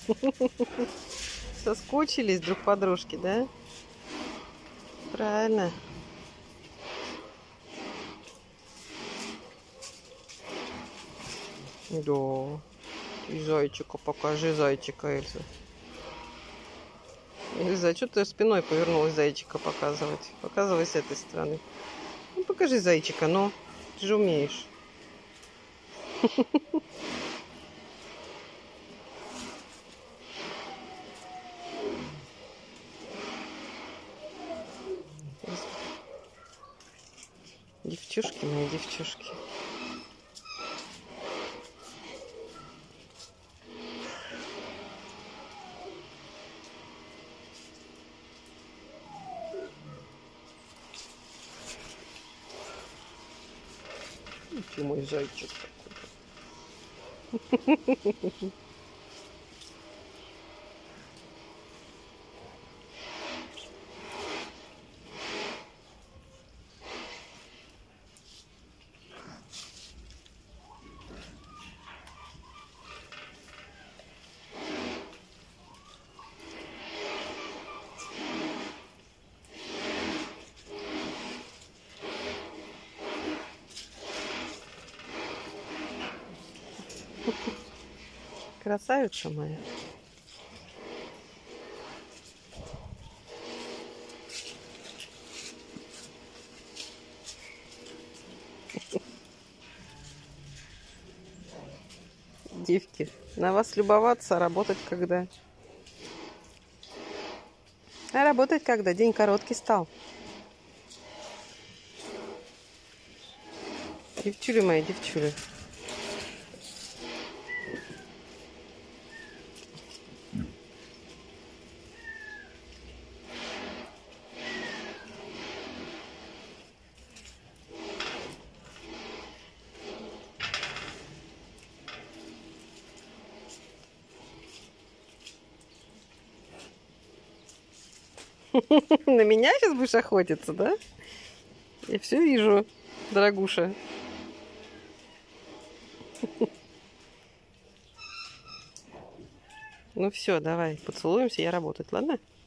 Соскучились друг по дружке, да? Правильно. Да. И зайчика покажи, зайчика, Эльза. Эльза, что ты спиной повернулась зайчика показывать? Показывай с этой стороны. Ну, покажи зайчика, ну. Ты же умеешь. Девчушки мои, девчушки. Ты мой зайчик такой. Красавица моя. Девки, на вас любоваться, а работать когда? А работать когда? День короткий стал. Девчули мои, девчули. На меня сейчас будешь охотиться, да? Я все вижу, дорогуша. Ну все, давай, поцелуемся, я работать, ладно?